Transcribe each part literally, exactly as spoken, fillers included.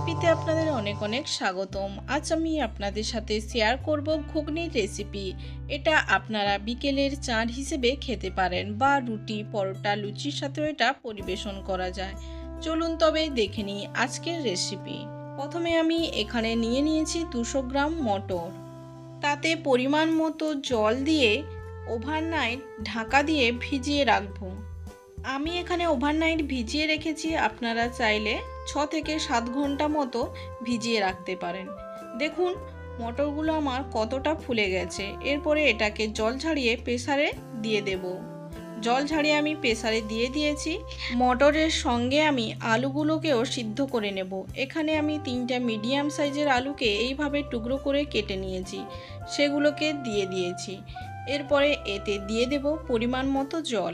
রেসিপিতে আপনাদের অনেক অনেক স্বাগতম। আজ আমি আপনাদের সাথে শেয়ার করব ঘুগনির রেসিপি। এটা আপনারা বিকেলের চাট হিসেবে খেতে পারেন বা রুটি, পরোটা, লুচির সাথেও এটা পরিবেশন করা যায়। চলুন তবে দেখে নিই আজকের রেসিপি। প্রথমে আমি এখানে নিয়ে নিয়েছি দুশো গ্রাম মটর। তাতে পরিমাণ মতো জল দিয়ে ওভারনাইট ঢাকা দিয়ে ভিজিয়ে রাখবো। আমি এখানে ওভারনাইট ভিজিয়ে রেখেছি, আপনারা চাইলে ছ থেকে সাত ঘন্টা মতো ভিজিয়ে রাখতে পারেন। দেখুন মটরগুলো আমার কতটা ফুলে গেছে। এরপরে এটাকে জল ঝাড়িয়ে প্রেসারে দিয়ে দেব। জল ঝাড়িয়ে আমি প্রেসারে দিয়ে দিয়েছি। মটরের সঙ্গে আমি আলুগুলোকেও সিদ্ধ করে নেব। এখানে আমি তিনটা মিডিয়াম সাইজের আলুকে এইভাবে টুকরো করে কেটে নিয়েছি, সেগুলোকে দিয়ে দিয়েছি। এরপরে এতে দিয়ে দেব পরিমাণ মতো জল।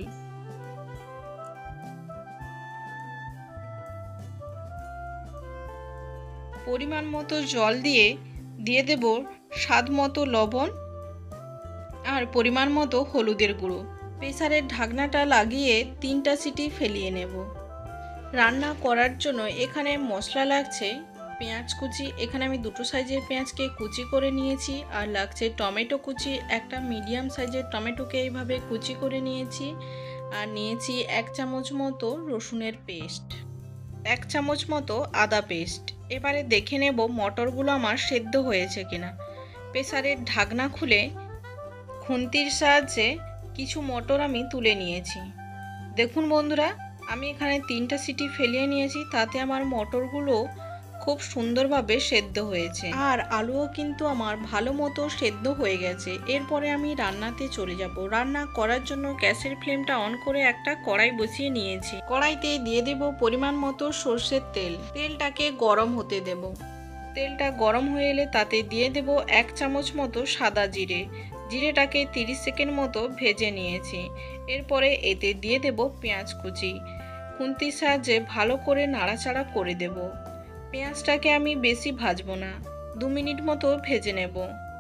পরিমাণ মতো জল দিয়ে দিয়ে দেব স্বাদ মতো লবণ আর পরিমাণ মতো হলুদের গুঁড়ো। প্রেসারের ঢাকনাটা লাগিয়ে তিনটা সিটি ফেলিয়ে নেব। রান্না করার জন্য এখানে মশলা লাগছে পেঁয়াজ কুচি। এখানে আমি দুটো সাইজের পেঁয়াজকে কুচি করে নিয়েছি। আর লাগছে টমেটো কুচি, একটা মিডিয়াম সাইজের টমেটোকে এইভাবে কুচি করে নিয়েছি। আর নিয়েছি এক চামচ মতো রসুনের পেস্ট, এক চামচ মতো আদা পেস্ট। এবারে দেখে নেব মটরগুলো আমার সেদ্ধ হয়েছে কিনা। প্রেসারের ঢাকনা খুলে খুন্তির সাহায্যে কিছু মটর আমি তুলে নিয়েছি। দেখুন বন্ধুরা, আমি এখানে তিনটা সিটি ফেলিয়ে নিয়েছি, তাতে আমার মটরগুলো খুব সুন্দরভাবে সেদ্ধ হয়েছে। আর আলুও কিন্তু আমার ভালো মতো সেদ্ধ হয়ে গেছে। এরপরে আমি রান্নাতে চলে যাব। রান্না করার জন্য গ্যাসের ফ্লেমটা অন করে একটা কড়াই বসিয়ে নিয়েছি। কড়াইতে দিয়ে দেব পরিমাণ মতো সর্ষের তেল। তেলটাকে গরম হতে দেব। তেলটা গরম হয়ে এলে তাতে দিয়ে দেব এক চামচ মতো সাদা জিরে। জিরেটাকে তিরিশ সেকেন্ড মতো ভেজে নিয়েছি। এরপরে এতে দিয়ে দেব পেঁয়াজ কুচি। খুন্তির সাহায্যে ভালো করে নাড়াচাড়া করে দেব। পেঁয়াজটাকে আমি বেশি ভাজবো না, দু মিনিট মতো ভেজে নেব।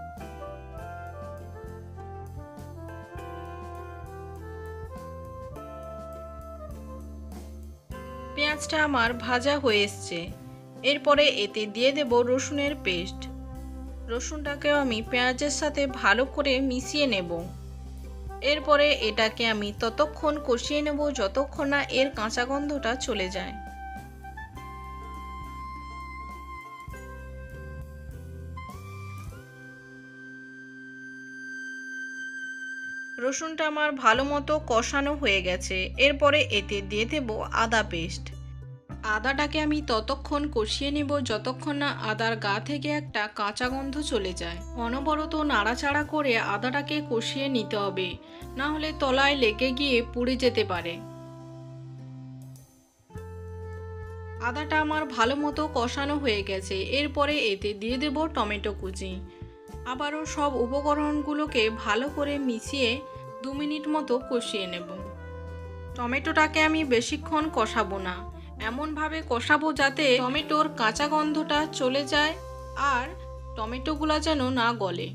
পেঁয়াজটা আমার ভাজা হয়ে এসছে। এরপরে এতে দিয়ে দেব রসুনের পেস্ট। রসুনটাকেও আমি পেঁয়াজের সাথে ভালো করে মিশিয়ে নেব। এরপরে এটাকে আমি ততক্ষণ কষিয়ে নেব যতক্ষণ না এর কাঁচা গন্ধটা চলে যায়। রসুনটা আমার ভালো মতো কষানো হয়ে গেছে। এরপরে এতে দিয়ে দেব আদা পেস্ট। আদাটাকে আমি ততক্ষণ কষিয়ে নেব যতক্ষণ না আদার গা থেকে একটা কাঁচা গন্ধ চলে যায়। অনবরত নাড়াচাড়া করে আদাটাকে কষিয়ে নিতে হবে, না হলে তলায় লেগে গিয়ে পুড়ে যেতে পারে। আদাটা আমার ভালো মতো কষানো হয়ে গেছে। এরপরে এতে দিয়ে দেব টমেটো কুচি। আবারও সব উপকরণগুলোকে ভালো করে মিশিয়ে দু মিনিট মতো কষিয়ে নেব। টমেটোটাকে আমি বেশিক্ষণ কষাবো না, এমনভাবে কষাবো যাতে টমেটোর কাঁচা গন্ধটা চলে যায় আর টমেটোগুলো যেন না গলে।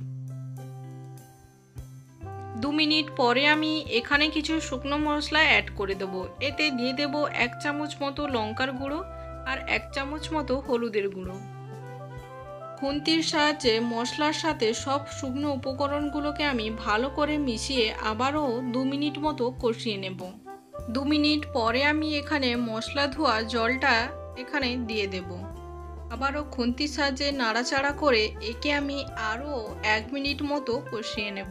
দু মিনিট পরে আমি এখানে কিছু শুকনো মশলা অ্যাড করে দেব। এতে দিয়ে দেব এক চামচ মতো লঙ্কার গুঁড়ো আর এক চামচ মতো হলুদের গুঁড়ো। খুন্তির সাহায্যে মশলার সাথে সব শুকনো উপকরণগুলোকে আমি ভালো করে মিশিয়ে আবারও দু মিনিট মতো কষিয়ে নেব। দু মিনিট পরে আমি এখানে মশলা ধোয়া জলটা এখানে দিয়ে দেব। আবারও খুন্তির সাহায্যে নাড়াচাড়া করে একে আমি আরও এক মিনিট মতো কষিয়ে নেব।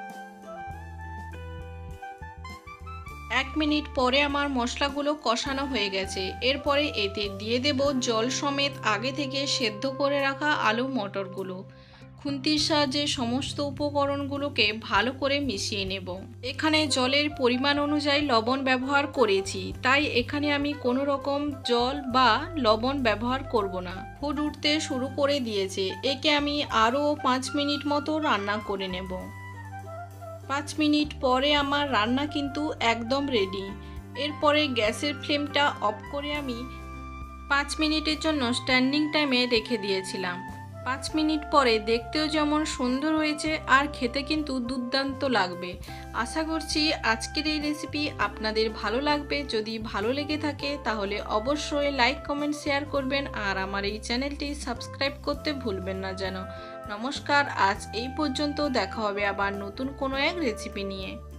এক মিনিট পরে আমার মশলাগুলো কষানো হয়ে গেছে। এরপরে এতে দিয়ে দেব জল সমেত আগে থেকে সেদ্ধ করে রাখা আলু মটরগুলো। খুন্তির সাহায্যে সমস্ত উপকরণগুলোকে ভালো করে মিশিয়ে নেব। এখানে জলের পরিমাণ অনুযায়ী লবণ ব্যবহার করেছি, তাই এখানে আমি কোনো রকম জল বা লবণ ব্যবহার করব না। ফুট উঠতে শুরু করে দিয়েছে। একে আমি আরও পাঁচ মিনিট মতো রান্না করে নেব। পাঁচ মিনিট পরে আমার রান্না কিন্তু একদম রেডি। এরপরে গ্যাসের ফ্লেমটা অফ করে আমি পাঁচ মিনিটের জন্য স্ট্যান্ডিং টাইমে রেখে দিয়েছিলাম। পাঁচ মিনিট পরে দেখতেও যেমন সুন্দর হয়েছে আর খেতে কিন্তু দুর্দান্ত লাগবে। আশা করছি আজকের এই রেসিপি আপনাদের ভালো লাগবে। যদি ভালো লেগে থাকে তাহলে অবশ্যই লাইক কমেন্ট শেয়ার করবেন আর আমার এই চ্যানেলটি সাবস্ক্রাইব করতে ভুলবেন না যেন। নমস্কার, আজ এই পর্যন্ত। দেখা হবে আবার নতুন কোনো এক রেসিপি নিয়ে।